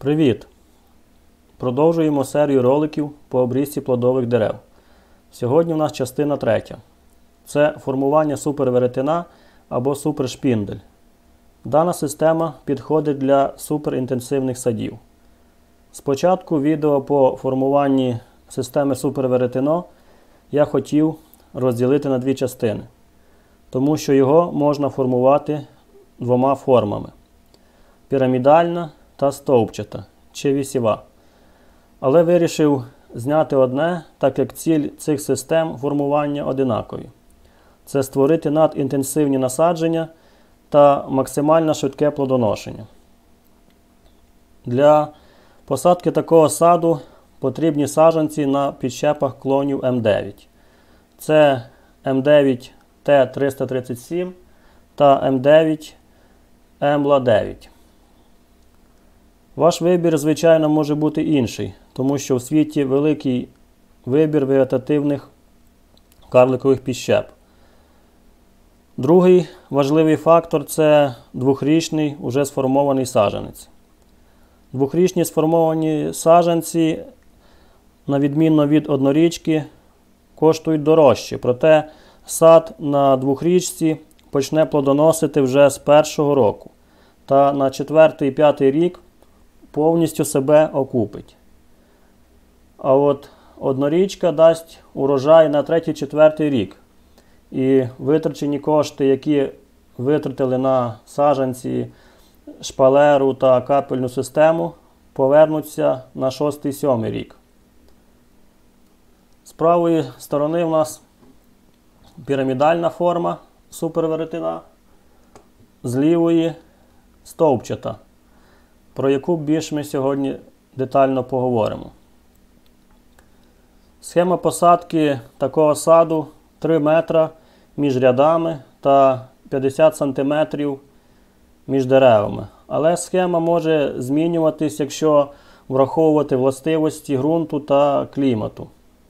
Привіт! Продовжуємо серію роликів по обрізці плодових дерев. Сьогодні в нас частина 3. Це формування суперверетена або супершпіндель. Дана система підходить для суперінтенсивних садів. Спочатку відео по формуванні системи суперверетено я хотів розділити на дві частини, тому що його можна формувати двома формами – пірамідальна та стовпчата чи вісєва. Але вирішив зняти одне, так як ціль цих систем формування одинакові. Це створити надінтенсивні насадження та максимально швидке плодоношення. Для посадки такого саду потрібні саджанці на підщепах клонів М9. Це М9 Т337 та М9 МЛА9. Ваш вибір, звичайно, може бути інший, тому що в світі великий вибір вегетативних карликових підщеп. Другий важливий фактор – це двохрічний уже сформований саджанець. Двохрічні сформовані саджанці, на відміну від однорічки, коштують дорожче, проте сад на двохрічці почне плодоносити вже з першого року та на 4-5 рік повністю себе окупить. А от однорічка дасть урожай на 3-4 рік. І витрачені кошти, які витратили на саджанці, шпалеру та капельну систему, повернуться на 6-7 рік. З правої сторони у нас пірамідальна форма суперверетена, з лівої стовпчата, про яку більш ми сьогодні детально поговоримо. Схема посадки такого саду 3 метра між рядами та 50 см між деревами. Але схема може змінюватись, якщо враховувати властивості ґрунту та клімату.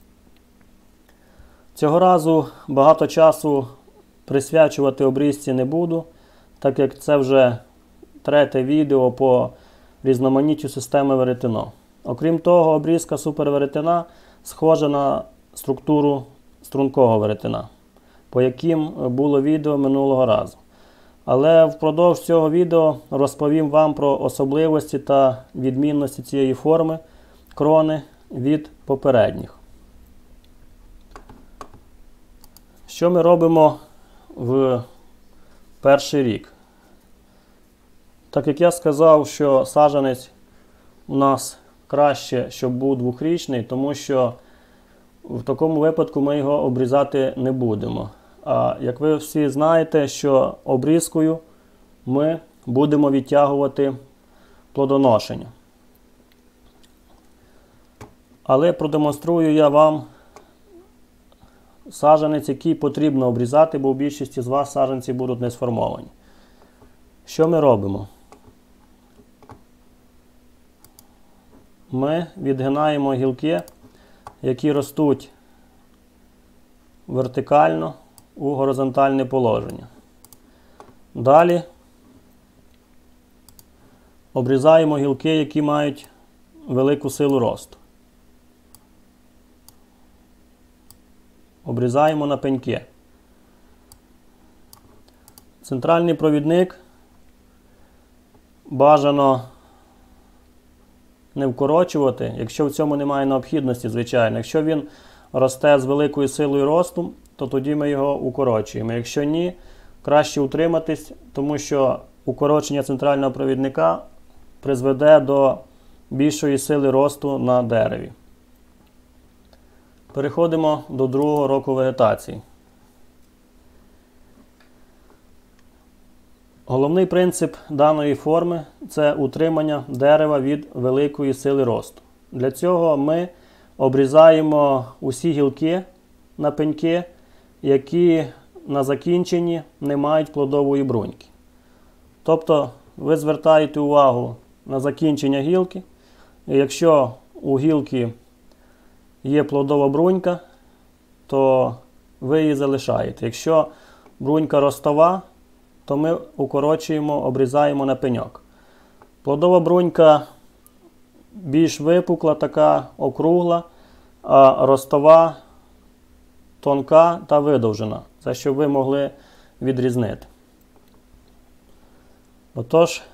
Цього разу багато часу присвячувати обрізці не буду, так як це вже 3-те відео по різноманіттю системи веретено. Окрім того, обрізка суперверетена схожа на структуру стрункого веретена, по яким було відео минулого разу. Але впродовж цього відео розповім вам про особливості та відмінності цієї форми крони від попередніх. Що ми робимо в перший рік? Так як я сказав, що саджанець у нас краще, щоб був двохрічний, тому що в такому випадку ми його обрізати не будемо. А як ви всі знаєте, що обрізкою ми будемо відтягувати плодоношення. Але продемонструю я вам саджанець, який потрібно обрізати, бо в більшості з вас саджанці будуть не сформовані. Що ми робимо? Ми відгинаємо гілки, які ростуть вертикально у горизонтальне положення. Далі обрізаємо гілки, які мають велику силу росту. Обрізаємо на пеньки. Центральний провідник бажано не вкорочувати, якщо в цьому немає необхідності, звичайно. Якщо він росте з великою силою росту, то тоді ми його укорочуємо. Якщо ні, краще утриматись, тому що укорочення центрального провідника призведе до більшої сили росту на дереві. Переходимо до другого року вегетації. Головний принцип даної форми – це утримання дерева від великої сили росту. Для цього ми обрізаємо усі гілки на пеньки, які на закінченні не мають плодової бруньки. Тобто ви звертаєте увагу на закінчення гілки, і якщо у гілки є плодова брунька, то ви її залишаєте. Якщо брунька ростова, то ми укорочуємо, обрізаємо на пеньок. Плодова брунька більш випукла, така округла, а ростова тонка та видовжена. Це щоб ви могли відрізнити. Отож,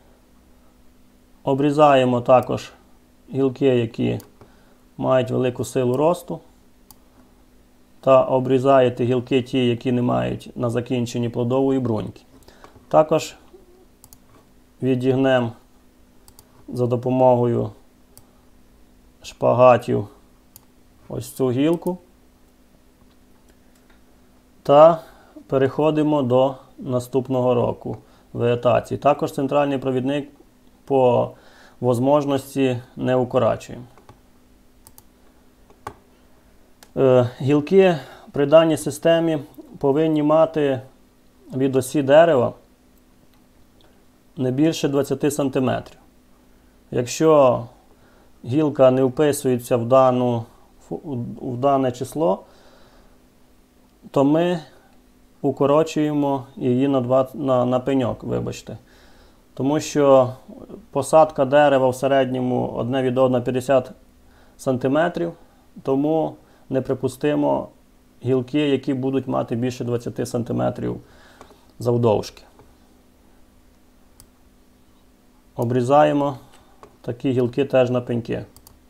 обрізаємо також гілки, які мають велику силу росту, та обрізаєте гілки ті, які не мають на закінченні плодової бруньки. Також відігнемо за допомогою шпагатів ось цю гілку та переходимо до наступного року вегетації. Також центральний провідник по можливості не укорачуємо. Гілки при даній системі повинні мати від осі дерева не більше 20 см. Якщо гілка не вписується в дане число, то ми укорочуємо її на пеньок, вибачте. Тому що посадка дерева в середньому одне від одного 50 см, тому неприпустимо гілки, які будуть мати більше 20 см завдовжки. Обрізаємо такі гілки теж на пеньки.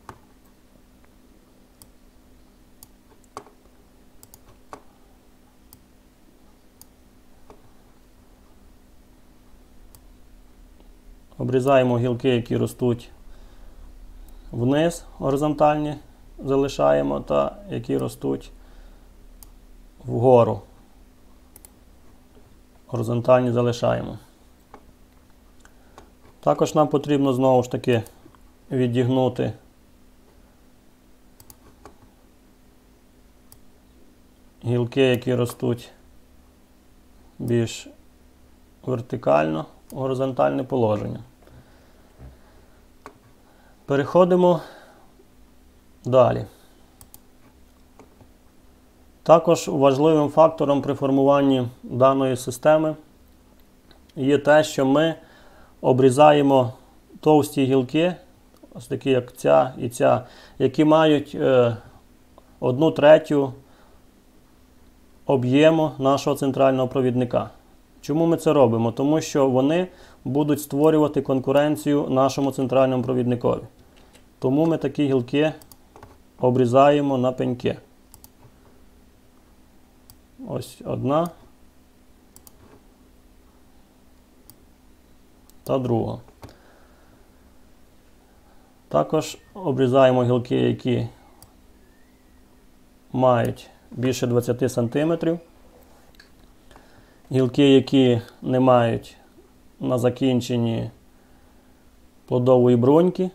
Обрізаємо гілки, які ростуть вниз, горизонтальні залишаємо, та які ростуть вгору. Горизонтальні залишаємо. Також нам потрібно знову ж таки відігнути гілки, які ростуть більш вертикально, в горизонтальне положення. Переходимо далі. Також важливим фактором при формуванні даної системи є те, що ми обрізаємо товсті гілки, ось такі як ця і ця, які мають 1/3 об'єму нашого центрального провідника. Чому ми це робимо? Тому що вони будуть створювати конкуренцію нашому центральному провідникові. Тому ми такі гілки обрізаємо на пеньки. Ось одна та друга. Також обрізаємо гілки, які мають більше 20 см. Гілки, які не мають на закінченні плодової бруньки.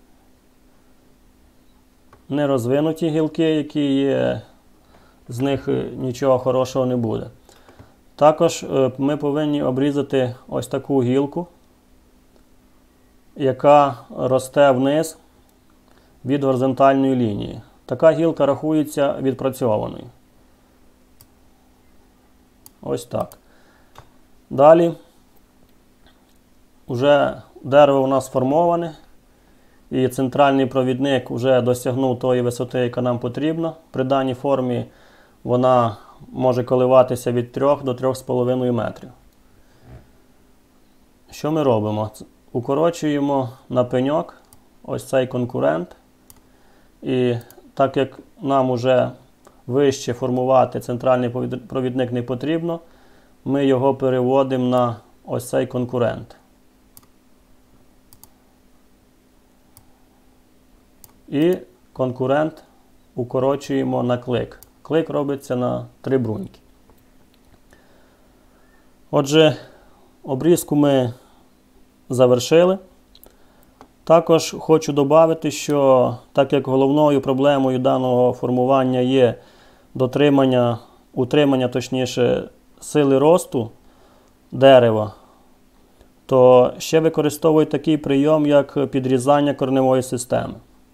Нерозвинуті гілки, які є, з них нічого хорошого не буде. Також ми повинні обрізати ось таку гілку, яка росте вниз від горизонтальної лінії. Така гілка рахується відпрацьованою. Ось так. Далі вже дерево у нас сформоване, і центральний провідник вже досягнув тої висоти, яка нам потрібна. При даній формі вона може коливатися від 3 до 3,5 метрів. Що ми робимо? Укорочуємо на пеньок ось цей конкурент. І так як нам вже вище формувати центральний провідник не потрібно, ми його переводимо на ось цей конкурент. І конкурент укорочуємо на клик. Клик робиться на 3 бруньки. Отже, обрізку ми завершили. Також хочу додати, що так як головною проблемою даного формування є утримання сили росту дерева, то ще використовують такий прийом, як підрізання кореневої системи.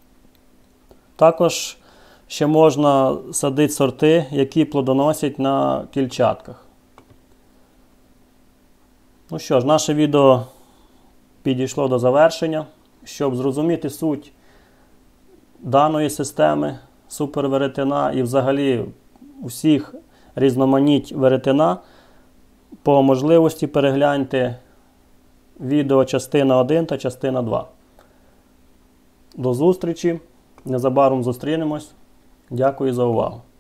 Також ще можна садити сорти, які плодоносять на кільчатках. Ну що ж, наше відео підійшло до завершення. щоб зрозуміти суть даної системи суперверетена і взагалі усіх різноманіть веретена, по можливості перегляньте відео частина 1 та частина 2. До зустрічі! Незабаром зустрінемось. Дякую за увагу!